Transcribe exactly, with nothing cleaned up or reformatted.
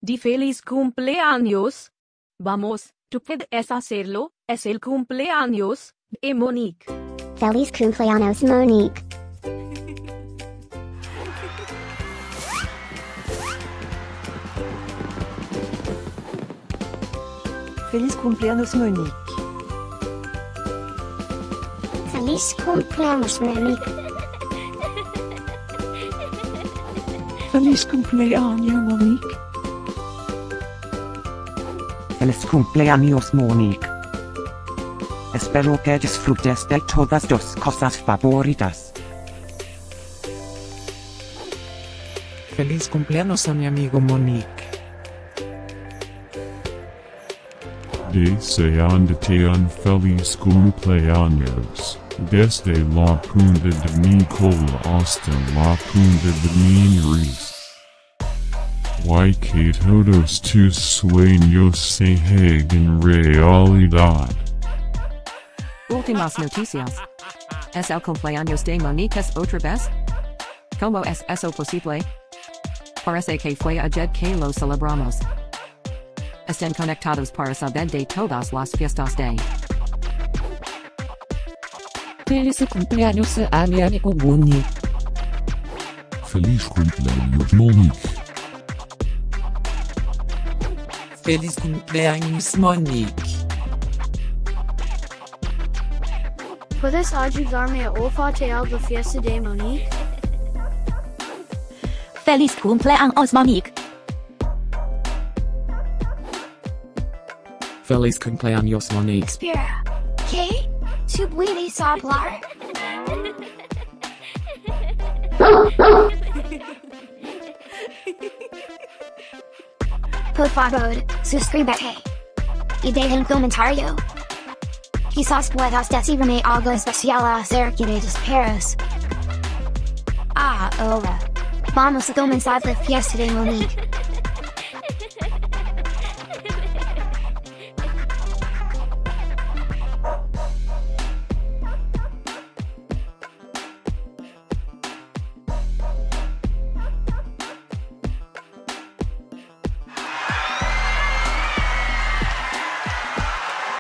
di feliz cumpleaños. Vamos, tú puedes hacerlo, es el cumpleaños de Monique. Feliz Cumpleaños Monique. Feliz Cumpleaños Monique. Feliz Cumpleaños Monique. Feliz Cumpleaños Monique. Feliz Cumpleaños Monique. Espero que disfrutes de todas tus cosas favoritas. Feliz cumpleaños a mi amigo Monique. Deseándote un feliz cumpleaños, desde la punta de mi cola hasta la punta de mi nariz. Y que todos tus sueños se hagan realidad. Últimas noticias. ¿Es el cumpleaños de Monique otra vez? ¿Cómo es eso posible? Parece que fue ayer que lo celebramos. Estén conectados para saber de todas las fiestas de. Feliz cumpleaños a mi amigo Monique. Feliz cumpleaños Monique. Feliz cumpleaños Monique. ¿Puedes ayudarme a olfatear la fiesta de Monique? Feliz cumpleaños Monique. Feliz cumpleaños Monique. Espera, ¿qué? ¿Tú puedes hablar? Por favor, suscríbete. Y deja un comentario. Quizás puedas decirme algo especial acerca de tus perros. Ah, ahora. Vamos a comenzar la fiesta de Monique.